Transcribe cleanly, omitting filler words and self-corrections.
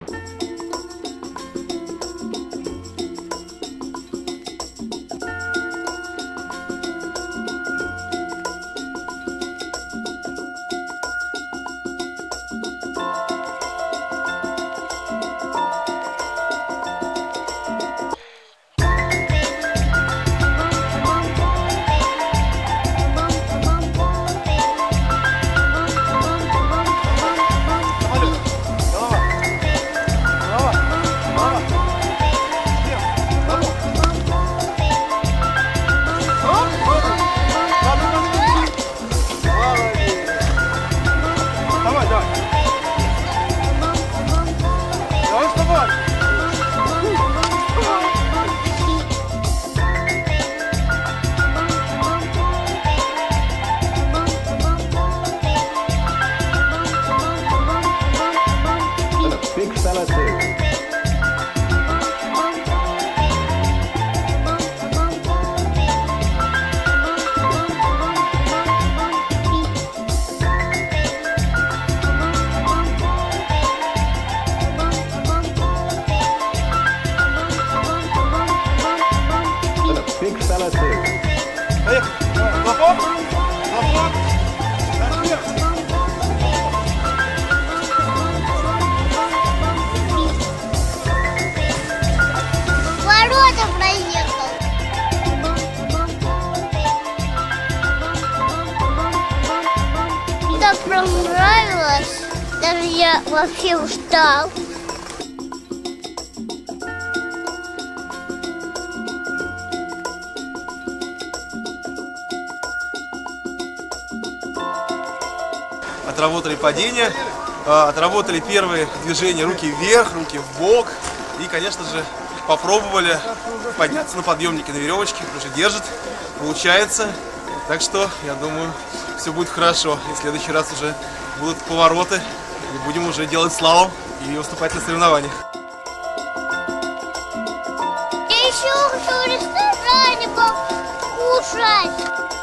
Ворота проехал. Так понравилось, даже я вообще устал. Отработали падение, отработали первые движения руки вверх, руки в бок. И, конечно же, попробовали подняться на подъемнике на веревочке. Уже держит, получается. Так что, я думаю, все будет хорошо. И в следующий раз уже будут повороты. И будем уже делать слалом и выступать на соревнованиях. Я еще хочу в ресторане покушать.